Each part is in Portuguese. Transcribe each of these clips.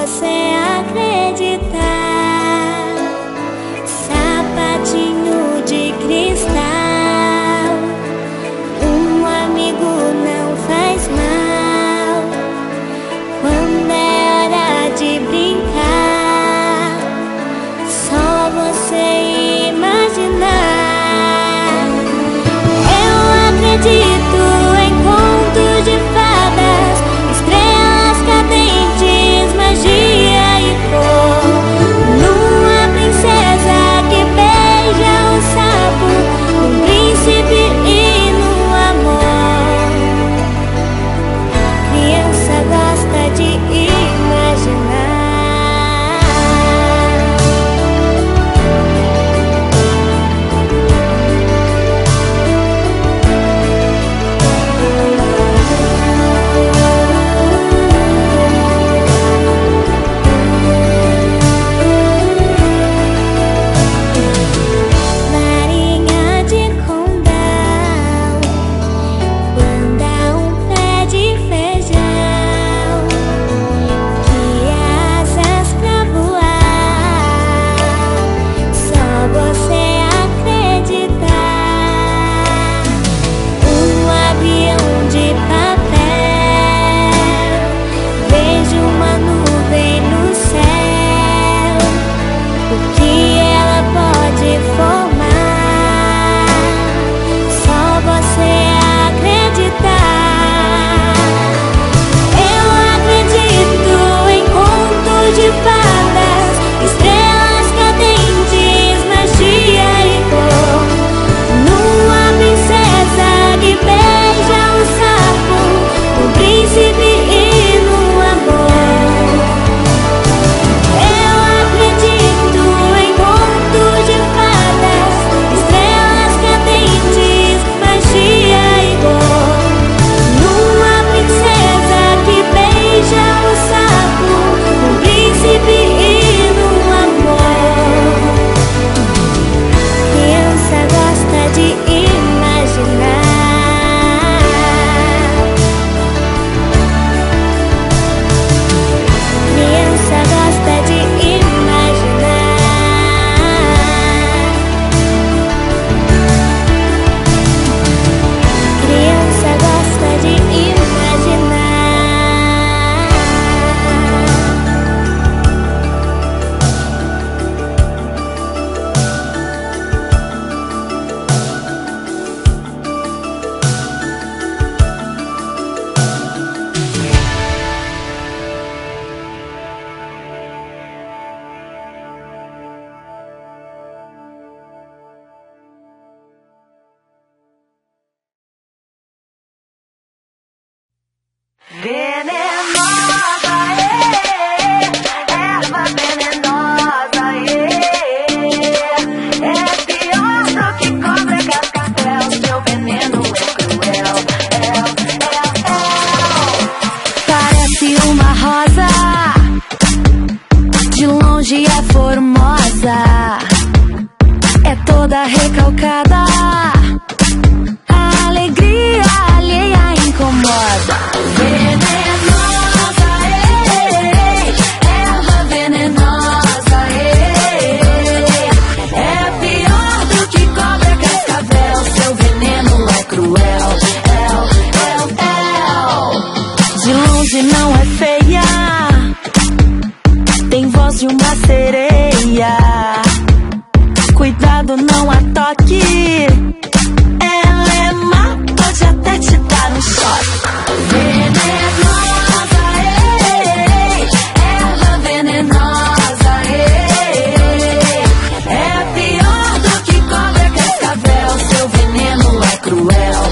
você acreditar. Sapatinho de cristal, um amigo não faz mal. Quando é hora de brincar, só você imaginar. Eu acredito em contos de fadas, estrelas cadentes, magia e cor. Numa princesa que beija um sapo, num príncipe e no amor. Criança gosta de imaginar. Marinha de condão, planta um pé de feijão, que asas pra voar, só você acreditar. Um avião de papel, vejo uma nuvem no céu, o que ela pode formar, só você acreditar. Eu acredito em contos de fadas, estrelas cadentes, magia e cor. Numa princesa que beija um sapo, um príncipe e no amor. Eu acredito em contos de fadas, estrelas cadentes, magia e cor. Numa princesa que beija um sapo, um príncipe e no amor. Criança gosta de imaginar. Criança gosta de imaginar. Criança gosta de imaginar. Venenosa, erva venenosa, é pior do que cobra cascavel. Seu veneno é cruel, parece uma rosa, de longe é formosa, é toda recalcada, a alegria alheia incomoda. Venenosa, erva venenosa, é pior do que cobra cascavel. Seu veneno é cruel, de longe não é feia, tem voz de uma sereia. Cuidado, não a toque, ela é má, pode até te dar um choque. Venenosa, erva venenosa, é pior do que cobra cascavel. Seu veneno é cruel,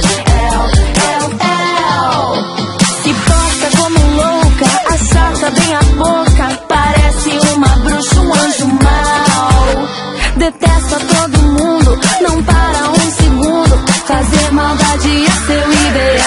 se posta como louca, achata bem a boca, parece uma bruxa, um anjo mau. Detesta